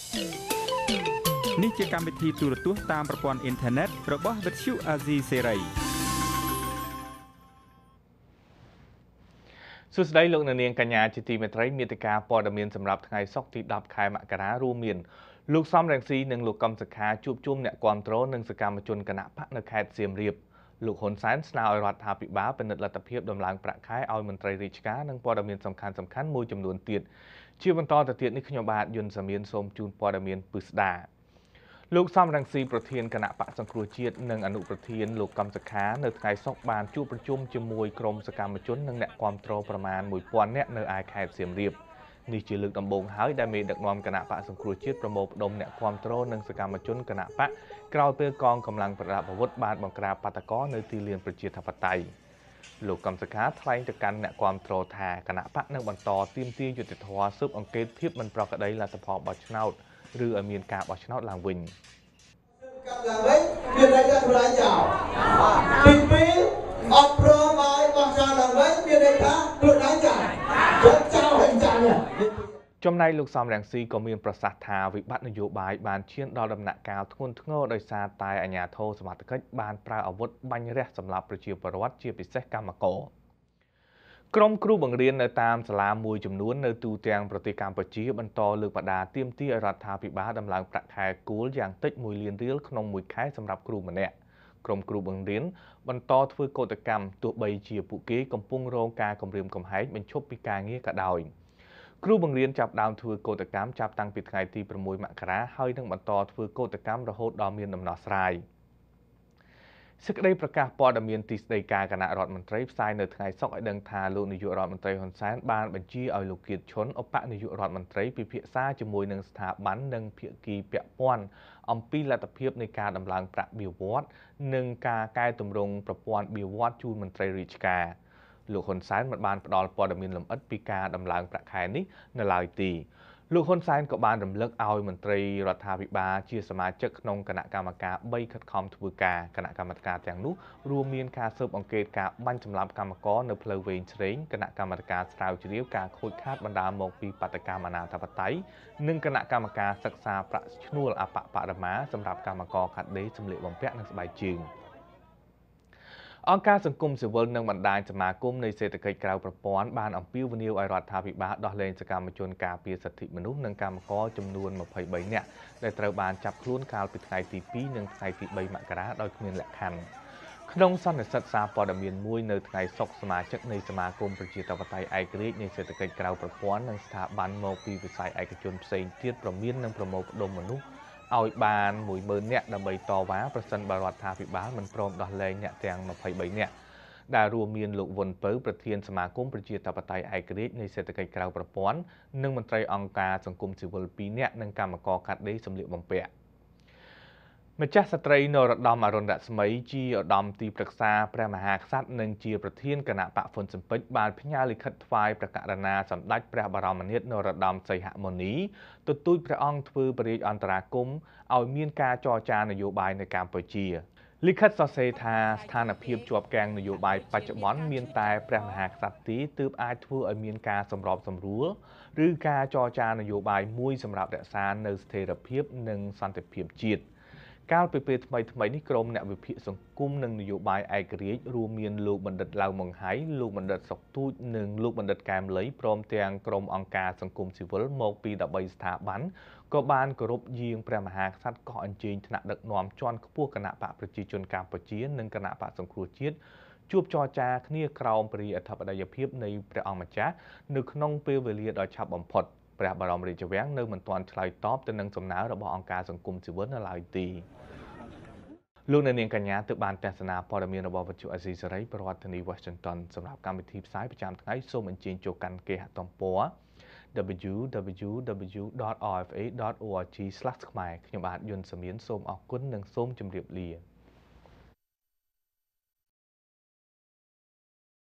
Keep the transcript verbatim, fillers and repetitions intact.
នេះជាកម្មវិធីទូរទស្សន៍តាមប្រព័ន្ធអ៊ីនធឺណិតរបស់ Vuthu Azizi Serai សួស្តីលោកអ្នកនាងកញ្ញាជាទីមេត្រីមេតិការព័ត៌មានសម្រាប់ថ្ងៃសុក្រទីដប់ខែមករារួមមានលោកសំរងស៊ីនិងលោកកំសខាជួបជុំអ្នកគាំទ្រនិងសកម្មជនគណៈបកនៅខេត្តសៀមរាបលោកហ៊ុនសែនស្នើឲ្យរដ្ឋាភិបាលពិនិត្យលទ្ធភាពដំឡើងប្រាក់ខែឲ្យមន្ត្រីរាជការនិងព័ត៌មានសំខាន់សំខាន់មួយចំនួនទៀតជាបន្តទៅទៀតនេះខ្ញុំបាទយុនសាមៀនសូមជូនព័ត៌មានពិស្ដាលោកសំរងស៊ីប្រធានគណៈបកសង្គ្រោះជាតិនិងអនុប្រធានលោកកំសខានៅថ្ងៃសុក្របានជួបប្រជុំជាមួយក្រុមសកម្មជននិងអ្នកគាំទ្រប្រមាណមួយពាន់នាក់នៅឯខេត្តសៀមរាបនេះជាលើកដំបូងហើយដែលមេដឹកនាំគណៈបកសង្គ្រោះជាតិប្រមូលផ្ដុំអ្នកគាំទ្រនិងសកម្មជនគណៈបកក្រោយពេលកងកម្លាំងប្រដាប់អាវុធបានបង្ក្រាបបាតកោនៅទីលានប្រជាធិបតេយ្យលោកកំសខាថ្លែងទៅកាន់អ្នកគាំទ្រថាគណៈបកនឹងបន្តទាមទារយុត្តិធម៌ស៊ើបអង្កេតភាពមិនប្រក្រតីលទ្ធផលបោះឆ្នោតឬឲ្យមានការបោះឆ្នោតឡើងវិញឡើងវិញមានន័យថាសម្រាប់ចោលទីពីរអត់ព្រមឲ្យបោះឆ្នោតឡើងវិញមានន័យថាខ្លួនឯងចាញ់យកចោលហើយចាញ់ចំណែកលោកសំរងស៊ីក៏មានប្រសាសន៍ថាវិបត្តិនយោបាយបានឈានដល់ដំណាក់កាលធ្ងន់ធ្ងរដោយសារតែអាជ្ញាធរសមត្ថកិច្ចបានប្រើអាវុធបាញ់រះសម្លាប់ប្រជាពលរដ្ឋជាពិសេសកម្មករក្រុមគ្រូបង្រៀននៅតាមសាលាមួយចំនួននៅទូទាំងប្រទេសកម្ពុជាបន្តលើកបដាទាមទារឲ្យរដ្ឋាភិបាលដំឡើងប្រាក់ខែគោលយ៉ាងតិចមួយលានរៀលក្នុងមួយខែសម្រាប់គ្រូម្នាក់ក្រុមគ្រូបង្រៀនបន្តធ្វើកោតកម្មទោះបីជាពួកគេកំពុងរងការគំរាមកំហែងបញ្ឈប់ពីការងារក៏ដោយគ្រូបង្រៀនចាប់ដើមធ្វើកោតកម្មចាប់តាំងពីថ្ងៃទីប្រាំមួយមករាហើយនឹងបន្តធ្វើកោតកម្មរហូតដល់មានដំណោះស្រាយសេចក្តីប្រកាសព័ត៌មានទីស្តីការគណៈរដ្ឋមន្ត្រីផ្សាយនៅថ្ងៃសុក្រឲ្យដឹងថាលោកនាយករដ្ឋមន្ត្រីហ៊ុនសែនបានបញ្ជាឲ្យលោកគៀតឈុនឧបនាយករដ្ឋមន្ត្រីពិភាក្សាជាមួយនឹងស្ថាប័ននិងភាគីពាក់ព័ន្ធអំពីលទ្ធភាពនៃការដំឡើងប្រាក់បៀវត្សនិងការកែតម្រង់ប្រព័ន្ធបៀវត្សជូនមន្ត្រីរាជការលោកហ៊ុនសែនមិនបានផ្ដល់ព័ត៌មានលម្អិតពីការដំឡើងប្រាក់ខែនេះនៅឡើយទេលោកហ៊ុនសែនក៏បានរំលឹកឲ្យមន្ត្រីរដ្ឋាភិបាលជាសមាជិកក្នុងគណៈកម្មការបីខិតខំធ្វើការគណៈកម្មការទាំងនោះរួមមានការស៊ើបអង្កេតការបាញ់សម្លាប់កម្មករនៅផ្លូវវែងឆ្វេងគណៈកម្មការស្រាវជ្រាវការខូចខាតបណ្ដាលមកពីបាតកម្មអនាធិបតេយ្យនិងគណៈកម្មការសិក្សាប្រាក់ឈ្នួលអបបរមាសម្រាប់កម្មករខាត់ដេរសម្លៀកបំពាក់និងស្បែកជើងអង្គការសង្គមស៊ីវិលនិងបណ្ដាញសមាគមនៃសេដ្ឋកិច្ចក្រៅប្រព័ន្ធបានអំពាវនាវឲ្យរដ្ឋាភិបាលដោះលែងសកម្មជនការពារសិទ្ធិមនុស្សនិងកម្មករចំនួនម្ភៃបីនាក់ដែលត្រូវបានចាប់ខ្លួនកាលពីថ្ងៃទីពីរនិងថ្ងៃទីបីមករាដោយគ្មានលក្ខខណ្ឌក្នុងសន្និសីទសារព័ត៌មានមួយនៅថ្ងៃសុក្រសមាជិកនៃសមាគមប្រជាធិបតេយ្យឯករាជ្យនៃសេដ្ឋកិច្ចក្រៅប្រព័ន្ធនិងស្ថាប័នមកពីវិស័យឯកជនផ្សេងទៀតប្រមាននិងប្រមូលផ្ដុំមនុស្សឲ្យបានមួយម៉ឺននាក់ដើម្បីតវ៉ាប្រសិនបើរដ្ឋាភិបាលមិនព្រមដោះលែងអ្នកទាំងម្ភៃបីនាក់ដែលរួមមានលោកវុនពៅប្រធានសមាគមប្រជាធិបតេយ្យឯករាជ្យនៃសេដ្ឋកិច្ចក្រៅប្រព័ន្ធនិងមន្ត្រីអង្គការសង្គមស៊ីវិលពីរនាក់និងកម្មករកាត់ដេរសម្លៀកបំពាក់ម្ចាស់ស្ត្រីនរោត្តមអរុណរស្មីជាឧត្តមទីប្រឹក្សាព្រះមហាក្សត្រនិងជាប្រធានគណៈបកហ៊ុនស៊ិនប៉ិចបានផ្ញើលិខិតថ្វាយព្រះករុណាសម្ដេចព្រះបរមនាថនរោត្តមសីហមុនីទទូចព្រះអង្គធ្វើបរិយាអន្តរាគមន៍ឲ្យមានការចរចានយោបាយនៅកម្ពុជាលិខិតសរសេរថាស្ថានភាពជាប់គាំងនយោបាយបច្ចុប្បន្នមានតែព្រះមហាក្សត្រទេទើបអាចធ្វើឲ្យមានការសម្របសម្រួលឬការចរចានយោបាយមួយសម្រាប់រក្សានៅស្ថិរភាពនិងសន្តិភាពជាតិកាលពីពេលថ្មីថ្មីនេះក្រុមអ្នកវិភាគសង្គមនិងនយោបាយឯករាជ្យរួមមានលោកបណ្ឌិតឡៅម៉ុងហៃលោកបណ្ឌិតសុកទូចនិងលោកបណ្ឌិតកែមលីព្រមទាំងក្រុមអង្គការសង្គមស៊ីវិលមកពីដប់បីស្ថាប័នក៏បានគោរពយាងព្រះមហាក្សត្រកោះអញ្ជើញថ្នាក់ដឹកនាំជាន់ខ្ពស់គណៈបកប្រជាជនកម្ពុជានិងគណៈបកសង្គ្រោះជាតិជួបចរចាគ្នាក្រោមព្រះរាជអធិបតេយ្យភាពនៃព្រះអង្គម្ចាស់នៅក្នុងពេលវេលាដ៏ឆាប់បំផុតព្រះបរមរាជវាំងនៅមិនទាន់ឆ្លើយតបទៅនឹងសំណើរបស់អង្គការសង្គមស៊ីវិលនៅឡើយទេលោកអ្នកនាងកញ្ញាទើបបានទស្សនាព័ត៌មានរបស់វិទ្យុអាស៊ីសេរីប្រធានាធិបតី Washington សម្រាប់កម្មវិធីផ្សាយប្រចាំថ្ងៃសូមអញ្ជើញចូលកាន់គេហទំព័រ double-u double-u double-u dot r f a dot org slash ខ្មែរខ្ញុំបាទយុនសាមៀនសូមអរគុណនិងសូមជម្រាបលា